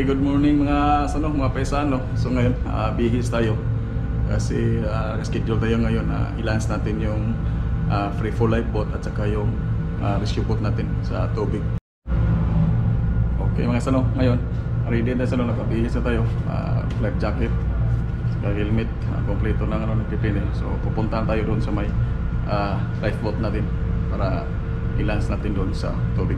good morning mga mga paisano. So ngayon, bihis tayo kasi schedule tayo ngayon na i-lance natin yung free fall lifeboat at saka yung rescue boat natin sa tubig. Okay mga sano, ngayon ready na sano, nakabihis na tayo. Life jacket, saka helmet, kompleto ng nagpipili. So pupuntahan tayo doon sa may lifeboat natin para i-lance natin doon sa tubig.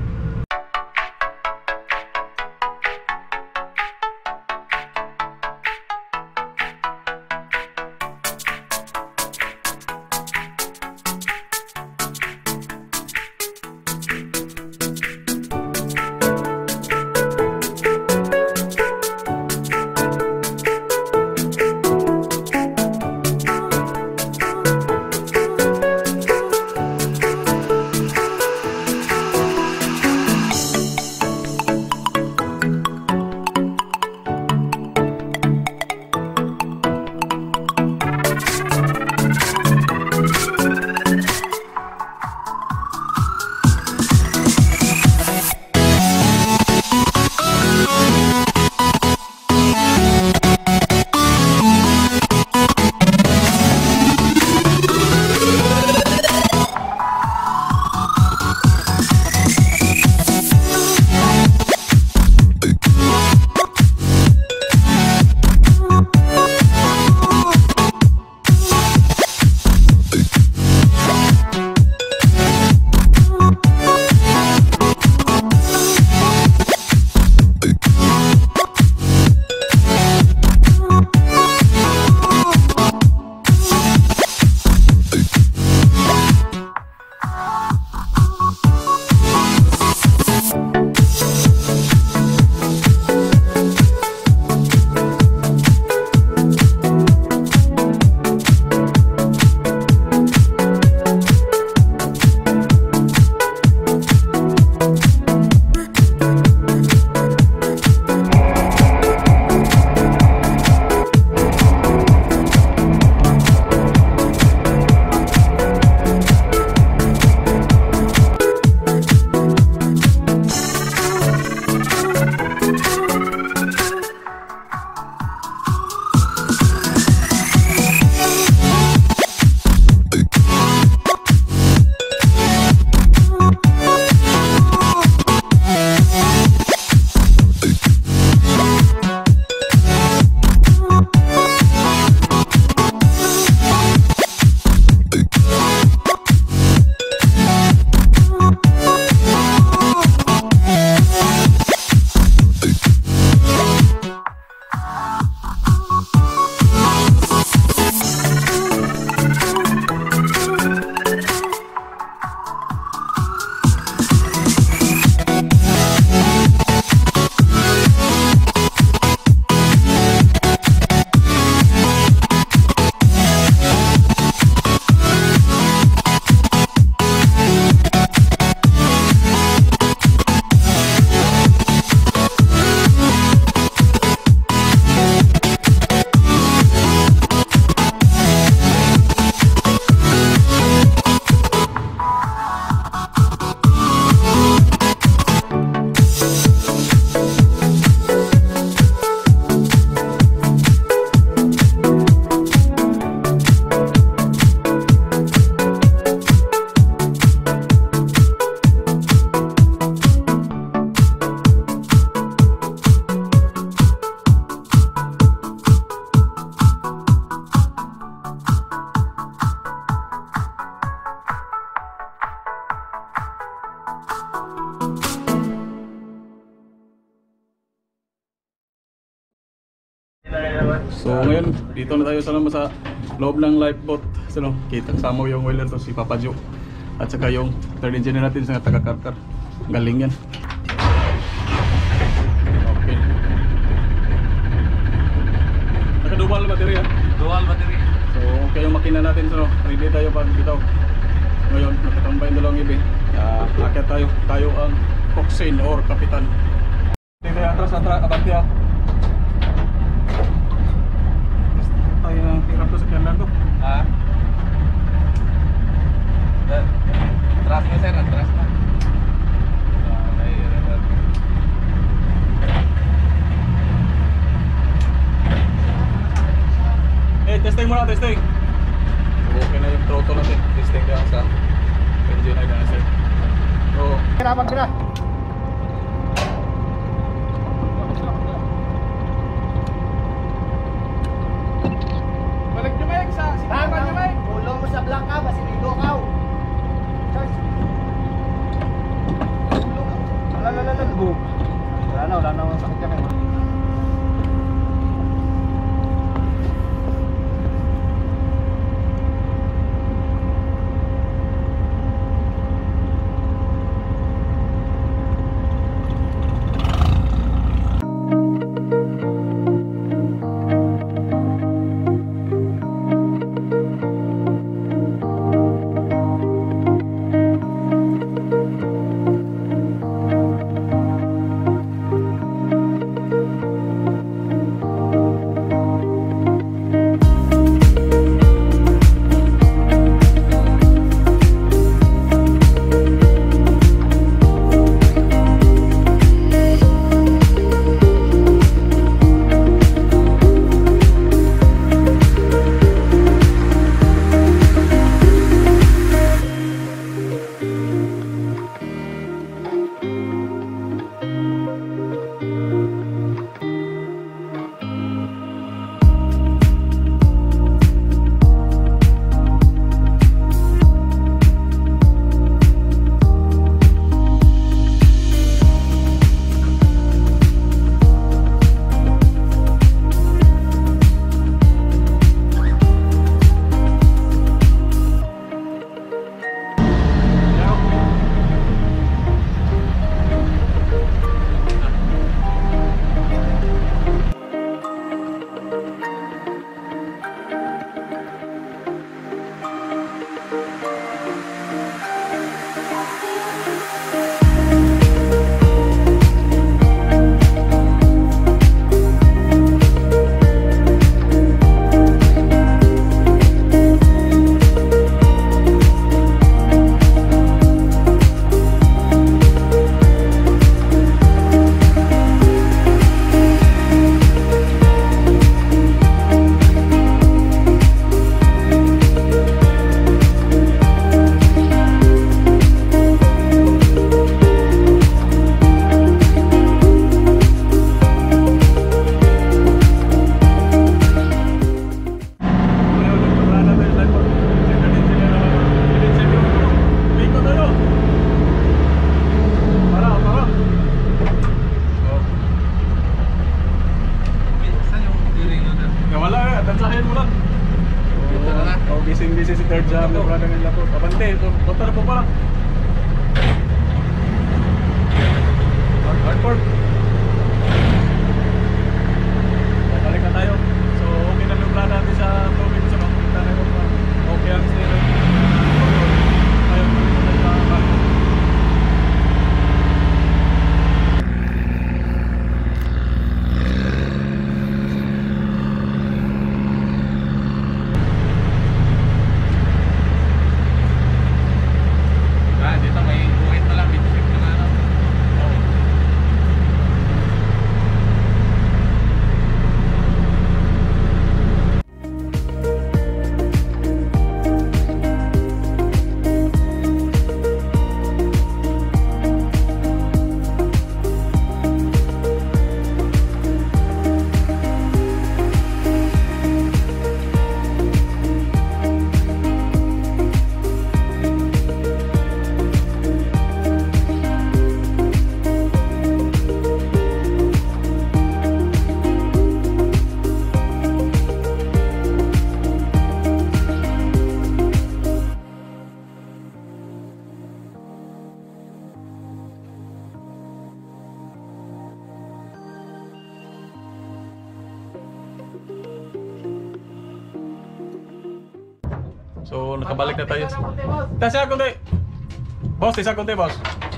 So ngayon, dito na tayo sa loob ng lifeboat. So, kita kasama yung whaler to, si Papa Joe. At saka yung third engineer natin sa taga-karkar. Galing yan. Okay. Naka-dual battery ha? Dual battery. So okay yung makina natin. So ready tayo pag bitaw. Ngayon, nakatambay yung dalawang ibi. Akyat tayo. Tayo ang coxswain or kapitan. Dito tayo atras, abante ha. Tayo ng hirap to sa kyandan to. Ha? Atras mo sir, atras mo. testing muna, testing. Okay na yung throttle natin. Testing ka sa engine ay na, sir. So, Kirapan ka na. balik nyo Mike sa sinaman nyo Mike. Ulong mo sa Blanca, basiligo ka. Charge. Ulong. Wala na sakit ka kayo. Busy si third jam na brother nila po. Abante, kontra po pala. Hardcore. Balik na tayo. So, okay na yung plan natin sa tubig sa mga punta na yung okay ang sila. Ayun, dito may buhit na lang, bit-bit na ano. So, nakabalik na tayo. Tasa konti. Boss, isa konti, boss.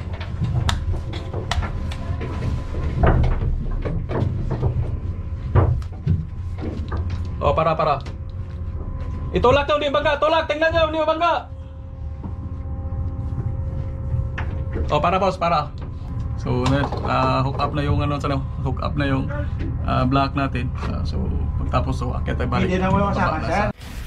Oh, para. Itulak daw ni bangga, tulak, tingnan niyo ni bangga. Oh, para boss, para. So hook up na yung hook up na yung block natin. So pagtapos so akit tayo balik. Hindi na mo kasama, sir.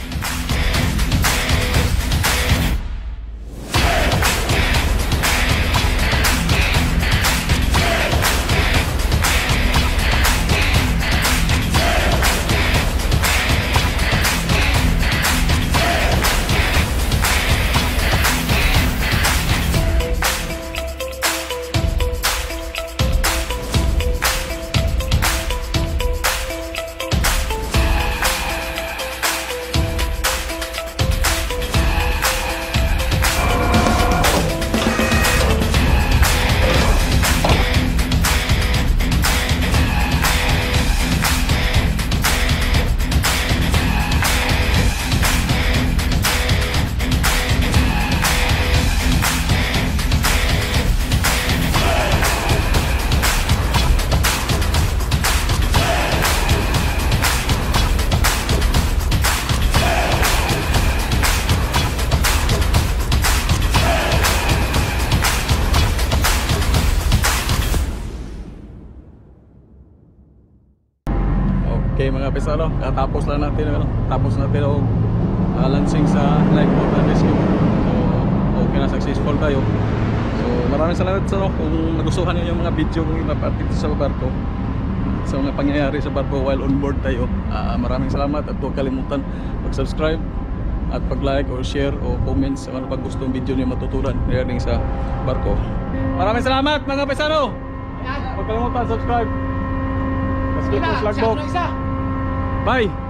Okay mga pesano, tapos lang natin tapos natin ang lansing sa Lifeboat and Rescue. So okay na, successful tayo. So maraming salamat sa kung nagustuhan niyo yung mga video kong ipapatid sa barko, sa mga pangyayari sa barko while on board tayo. Maraming salamat at huwag kalimutan mag-subscribe at pag-like or share o comments sa mga pag gustong video niyo matutunan regarding sa barko. Maraming salamat mga pesano. Huwag kalimutan subscribe. Lifeboat. Bye!